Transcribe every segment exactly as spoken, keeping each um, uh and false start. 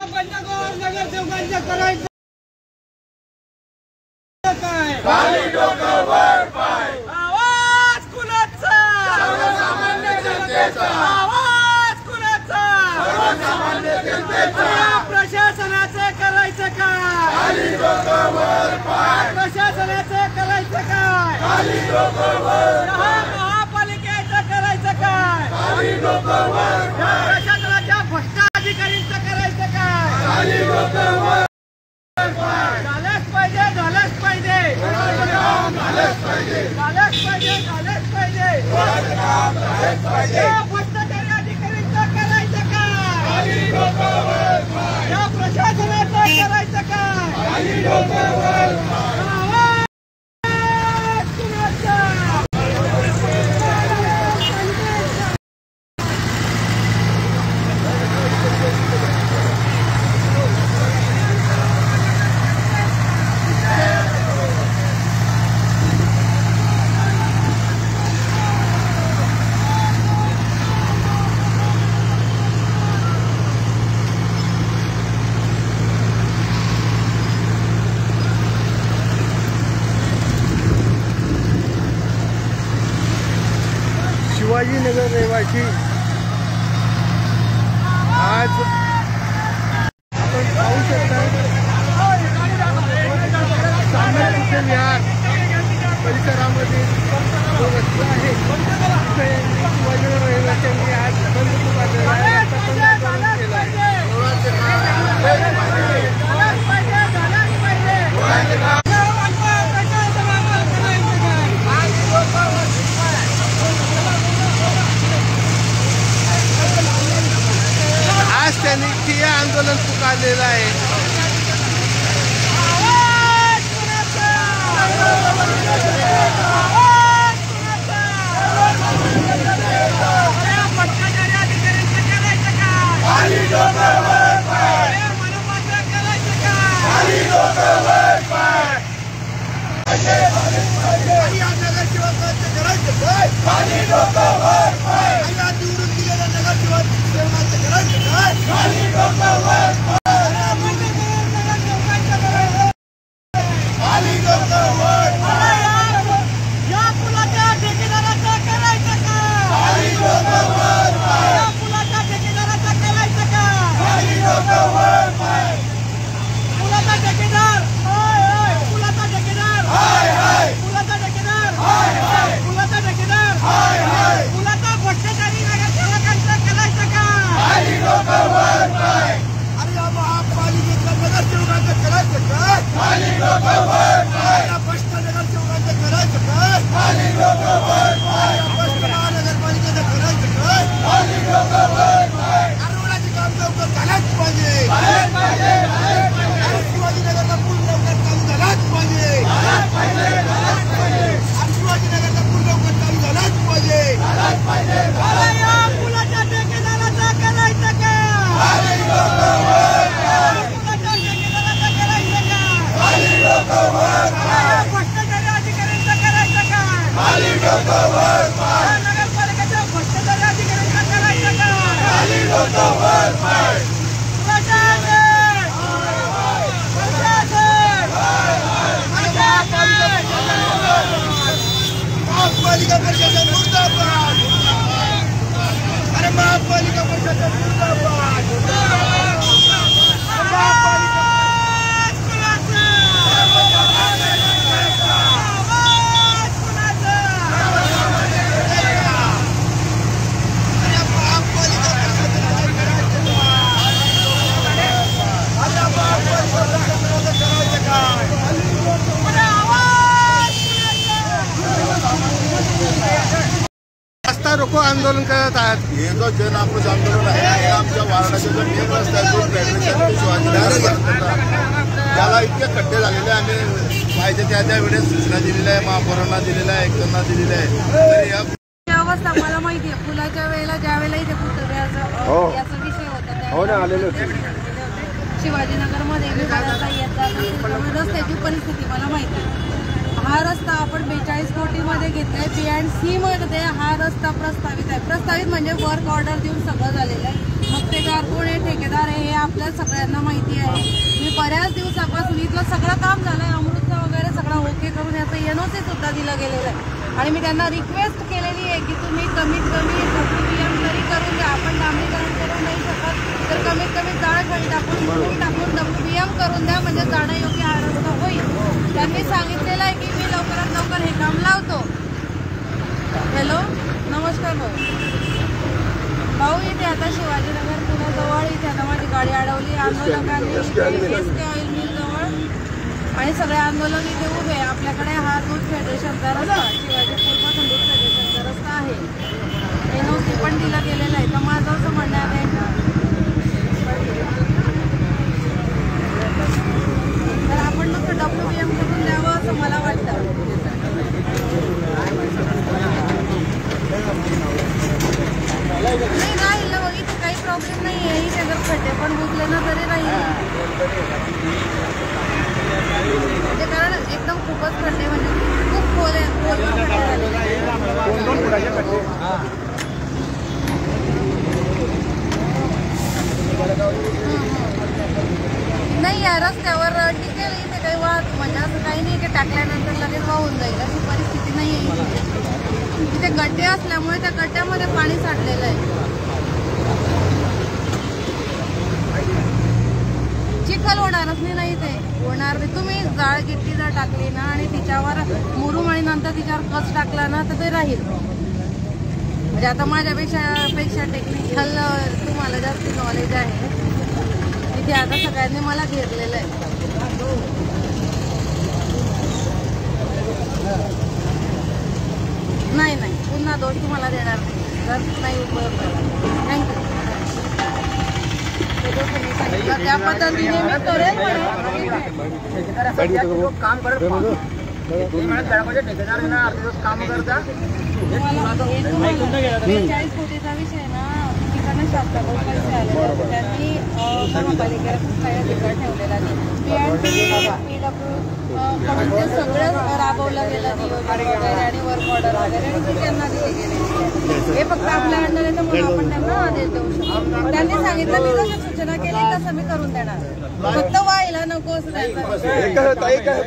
नगरसेवकांच्या करायचं काय? खाली डोकं वर पाय. आवाज कुणाचा? सर्वसामान्य जनतेचा. आवाज कुणाचा? सर्वसामान्य जनतेचा. प्रशासनाचं करायचं काय? खाली डोकं वर पाय. प्रशासनाचं करायचं काय? खाली डोकं वर पाय. महापालिकेचं करायचं काय? खाली डोकं वर पाय. प्रशासनाच्या भ्रष्ट अधिकाऱ्यांचं करायचं काय? खाली डोकं वर पाय. झालंच पाहिजे, झालंच पाहिजे, कोणाचं काम झालंच पाहिजे. झालंच पाहिजे, झालंच पाहिजे. कोणाचं काम झालंच पाहिजे. या भ्रष्टाचारी अधिकाऱ्यांचं करायचं काय? खाली डोकं वर पाय. या प्रशासनाचं करायचं काय? खाली डोकं वर पाय. आवाज कुणाचा? शिवाजीनगर रहिवासी आज आपण पाहू शकता सामने विहार परिसरामध्ये जो रस्ता आहे तिथे शिवाजीनगर रहिवाशांनी आज बंद पुकारलेला आहे. आता बंद आंदोलन केलं आहे. आज त्यांनी ठिय्या आंदोलन पुकारलेलं आहे. खाली डोकं वर पाय. खाली डोकं वर पाय. खाली डोकं वर पाय. खाली डोकं वर पाय. खाली डोकं वर पाय. या पुलाच्या ठेकेदाराचं करायचं काय? खाली डोकं वर पाय. या पुलाच्या ठेकेदाराचं करायचं काय? खाली डोकं वर पाय. पुलाचा ठेकेदार हाय हाय, पुलाचा ठेकेदार हाय हाय. पुलाचा ठेकेदार हाय हाय. पुलाचा ठेकेदार हाय हाय. पुलाचा भ्रष्टाचारी नगरसेवकांचं करायचं काय? खाली डोकं वर पाय. अरे या महापालिकेच्या नगरसेवकांचं करायचं काय? खाली डोकं वर पाय. या भ्रष्ट नगरसेवकांचं करायचं काय? खाली डोकं वर पाय. या भ्रष्ट महानगरपालिकेचं करायचं काय? खाली डोकं वर पाय. आरोग्याचे काम लवकर झालंच पाहिजे. झालंच पाहिजे. झालंच पाहिजे. आणि शिवाजीनगरचा पूल लवकर चालू झालाच पाहिजे. झालंच पाहिजे. झालंच पाहिजे. आणि शिवाजीनगरचा पूल लवकर चालू झालाच पाहिजे. झालंच पाहिजे. अरे या पुलाच्या ठेकेदाराचं करायचं काय? खाली डोकं वर पाय. पुलाच्या ठेकेदाराचं करायचं काय? खाली डोकं वर पाय. या भ्रष्टाचारी अधिकाऱ्यांचं करायचं काय? खाली डोकं वर पाय. या नगरपालिकेच्या भ्रष्टाचारी अधिकाऱ्यांचं करायचं काय? खाली डोकं वर पाय. प्रशासन! प्रशासन! महापालिका प्रशासन मुर्दाबाद! अरे महापालिका प्रशासन मुर्दाबाद! महापालिका आवाज कुणाचा? आवाज कुणाचा? अरे महापालिका प्रशासनाचं करायचं काय? आता महापालिका प्रशासनाचं करायचं काय? अरे आवाज कुणाचा? रस्ता रोको आंदोलन करत आहात. हे जो जन आक्रोश आंदोलन आहे हे आमच्या वार्डाच्या जो मेन रस्ता आहे तो फेडरेशन ते शिवाजीनगर त्याला इतके खड्डे झालेले आम्ही पाहिजे त्या त्या वेळेस सूचना दिलेल्या आहे, महापौरांना दिलेल्या आहे, आयुक्तांना दिलेल्या आहे. तर या अवस्था मला माहिती आहे. पुलाच्या वेळेला ज्या वेळेला इथे पुतळ्याचा हो. याचा विषय होता त्या हो ना, आलेले होते. शिवाजीनगरमध्ये मी बराचसा येत जात असेल त्यामुळे रस्त्याची परिस्थिती मला माहिती आहे. हा रस्ता आपण बेचाळीस कोटीमध्ये घेतलाय. पी अँड सी मध्ये हा रस्ता प्रस्तावित आहे. प्रस्तावित म्हणजे वर्क ऑर्डर देऊन सगळं झालेलं आहे. मक्तेदार कोण आहे, ठेकेदार आहे, हे आपल्या सगळ्यांना माहिती आहे. मी बऱ्याच दिवसापासून इथलं सगळं काम झालंय, अमृतचं वगैरे सगळं ओके करून याचं एनओसी सुद्धा दिलं गेलेलं आहे. आणि मी त्यांना रिक्वेस्ट केलेली आहे की तुम्ही कमीत कमी डब्ल्यूबीएम तरी करून द्या. आपण डांबरीकरण करू नाही शकत तर कमीत कमी जाळ खडी टाकून टाकून डब्ल्यूबीएम करून द्या, म्हणजे जाणं योग्य हा रस्ता होईल. त्यांनी सांगितलेलं आहे की मी लवकरात लवकर हे काम लावतो. हॅलो, नमस्कार भाऊ. भाऊ इथे आता शिवाजीनगर पुण्याजवळ इथे आता माझी गाडी अडवली आंदोलकांनी एस के ऑइल मिल जवळ, आणि सगळे आंदोलन इथे उभे. आपल्याकडे हा दूध फेडरेशनचा रस्ता, शिवाजी पूलपासून दूध फेडरेशनचा रस्ता आहे. एनओसी पण दिला गेलेला आहे. तर माझं असं म्हणणं आहे तर आपण नुसतं डब्ल्यूबीएम करून द्यावं असं मला वाटतं. नाही राहील ना, मग इथे काही प्रॉब्लेम नाही आहे. इथे जर खड्डे पण बुजले ना तरी राहील. ते कारण एकदम खूपच खड्डे म्हणजे खूप खोल खोल खड्डे झाले. नाही या रस्त्यावर टिकेल इथे काही वाहत म्हणजे असं काही नाही की टाकल्यानंतर लगेच वाहून जाईल अशी परिस्थिती नाही आहे. इथे गड्डे असल्यामुळे त्या गड्ड्यामध्ये पाणी साठलेलं आहे. चिखल होणारच नाही ना इथे, होणार नाही. तुम्ही जाळ गिट्टी जर टाकली ना आणि तिच्यावर मुरुम आणि नंतर तिच्यावर कच टाकला ना तर ते राहील. म्हणजे आता माझ्यापेक्षा पेक्षा टेक्निकल तुम्हाला जास्त नॉलेज आहे. इथे आता सगळ्यांनी मला घेरलेलं आहे. नाही नाही पुन्हा दोष तुम्हाला देणार नाही जर नाही उपयोग झाला. थँक्यू. त्या पद्धतीने मी करेल. काम करत काम करता बेचाळीस कोटीचा विषय ना तिकडनं शासनाकडून पैसे आले. त्यांनी महापालिकेला खूप काही अधिकार ठेवलेला नाही. पी अँड पी डब्ल्यू ते सगळं राबवलं गेलं नियोजन वगैरे आणि वर्क ऑर्डर वगैरे आणि त्यांना दिले गेले. हे फक्त आपल्या अंडर येतं म्हणून आपण त्यांना आदेश देऊ शकतो. त्यांनी सांगितलं मी जशी सूचना केली तसं मी करून देणार. फक्त व्हायला नको असं त्यांचं.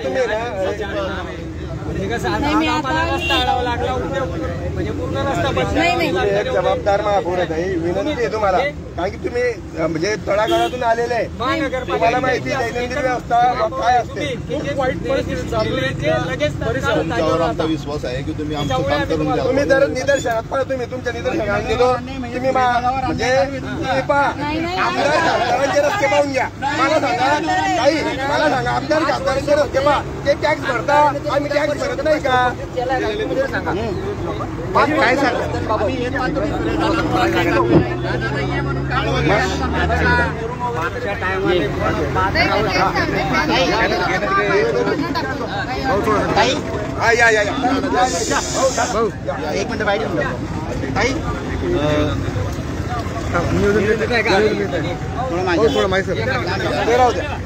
नाही मी आता नाही नाही जबाबदार महापौरात आहे. विनंती आहे तुम्हाला, कारण की तुम्ही म्हणजे तळागाळातून आलेले आहे. तुम्हाला माहिती दैनंदिन व्यवस्था काय असते. तुमच्यावर आमचा विश्वास आहे की तुम्ही आमचं काम करून द्या. तुम्ही जर निदर्शनात पहा, तुम्ही तुमच्या निदर्शनात दिलो तुम्ही म्हणजे तुम्ही पहा आमदार खासदारांचे रस्ते पाहून घ्या. मला सांगा काही मला सांगा आमदार खासदारांचे रस्ते पहा, ते टॅक्स भरता आम्ही टॅक्स भरत नाही का? काय सांगा या या एक मिनिट पाहिजे काही थोडं माहिती सर राहू द्या.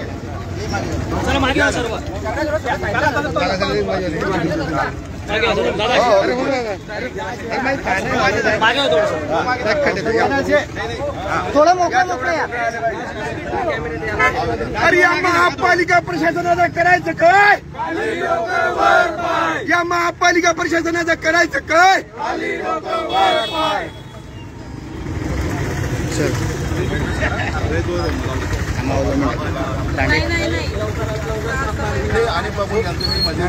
थोडं मोकळा मोकळा अरे या महापालिका प्रशासनाचं करायचं काय? या महापालिका प्रशासनाचं करायचं काय? नाही नाही नाही आणि बघून घ्या तुम्ही म्हणजे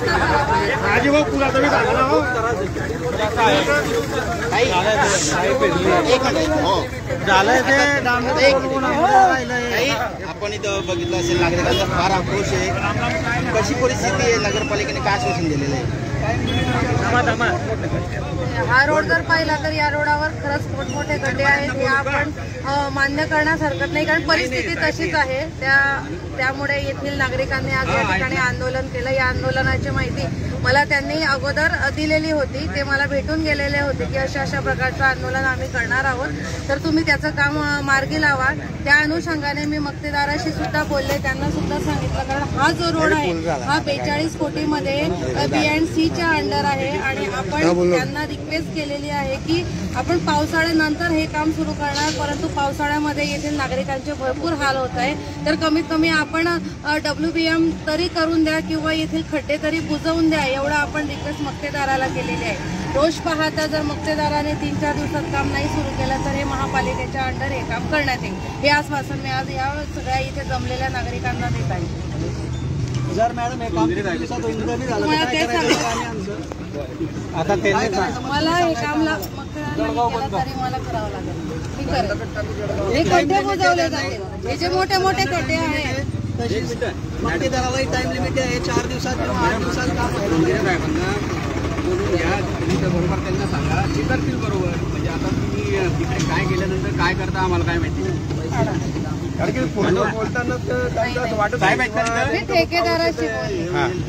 आपण इथं बघितलं असेल नागरिकांचा फार आक्रोश आहे. कशी परिस्थिती आहे, नगरपालिकेने काय आश्वासन दिलेलं आहे? हा रोड जर पाहिला तर या रोडावर खरंच मोठमोठे खड्डे आहेत. हे आपण अ, मान्य करण्यास हरकत नाही, कारण परिस्थिती तशीच आहे. त्या त्यामुळे येथील नागरिकांनी आज या ठिकाणी आंदोलन केलं. या आंदोलनाची माहिती मला त्यांनी अगोदर दिलेली होती. ते मला भेटून गेलेले होते की अशा अशा प्रकारचं आंदोलन आम्ही करणार आहोत, तर तुम्ही त्याचं काम मार्गी लावा. त्या अनुषंगाने मी मक्तेदाराशी सुद्धा बोलले, त्यांना सुद्धा सांगितलं, कारण हा जो रोड आहे हा बेचाळीस कोटीमध्ये बी अँड सीच्या अंडर आहे आणि आपण त्यांना रिक्वेस्ट केलेली आहे की आपण पावसाळ्यानंतर हे काम सुरू करणार, परंतु पावसाळ्यामध्ये येथील नागरिकांचे भरपूर हाल होत आहे. तर कमीत कमी आपण डब्ल्यू बी एम तरी करून द्या किंवा येथील खड्डे तरी बुजवून द्या, एवढं आपण रिक्वेस्ट मक्तेदाराला केलेली आहे. रोष पाहता जर मक्तेदाराने तीन चार दिवसात काम नाही सुरू केलं तर हे महापालिकेच्या अंडर हे काम करण्यात येईल. हे आश्वासन मी आज या सगळ्या इथे जमलेल्या नागरिकांना देत आहे. जर मॅडम हे काम किती दिवसात होईल कमी झालं मला तर ते काय करायचं आणि आमचं आता ते मला हे काम ला- मक्तेदाराने केलं तरी मला करावं लागेल. मी करेन. हे खड्डे बुजवले जातील. हे जे मोठे मोठे खड्डे आहेत तशीच मक्तेदारालाही टाइम लिमिट आहे. चार दिवसात किंवा आठ दिवसात काम होतं. बोलून घ्या तुम्ही तर बरोबर त्यांना सांगा, ते करतील बरोबर. म्हणजे आता तुम्ही तिकडे काय केल्यानंतर काय करता आम्हाला काय माहिती. कारण की फोनवर बोलताना तर त्यांचं असं वाटत साहेब नाही आहेत का मी तिथं? ठेकेदाराशी बोलले.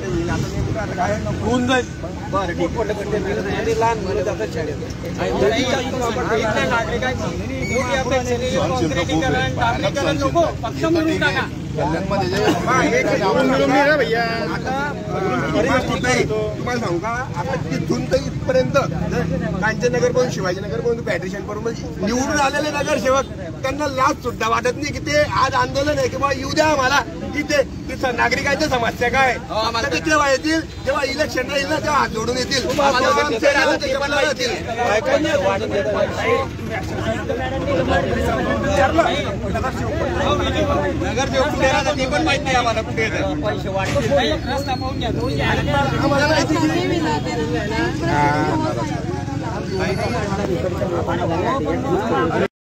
होऊन जाईल. बरं ठीक आहे. लहान मुलं जातात शाळेत. इथल्या नागरिकांची मोठी अपेक्षा आहे की काँक्रिटीकरण, डांबरीकरण नको, फक्त मिळून टाका. कल्याणमध्ये जे हा, हे काही करून मिळून नाही ना भैया. आता परिस्थिती नाही. तुम्हाला सांगू का, आता तिथून तर इथपर्यंत कांचननगर पासून शिवाजीनगर पासून पॅट्रिशन पर्यंत निवडून आलेले नगरसेवक त्यांना लाच सुद्धा वाटत नाही की ते आज आंदोलन आहे किंवा येऊ द्या आम्हाला इथे तिथं नागरिकांच्या समस्या काय आता ते केव्हा येतील, जेव्हा इलेक्शन येईल ना तेव्हा हात जोडून येतील. त्याच्याबद्दल येतील. नगरसेवक कुठे राहतात ते पण माहित नाही आम्हाला कुठे येतात. पैसे वाटते रस्ता पाहून घ्या. आम्हाला माहिती की मी विचारते.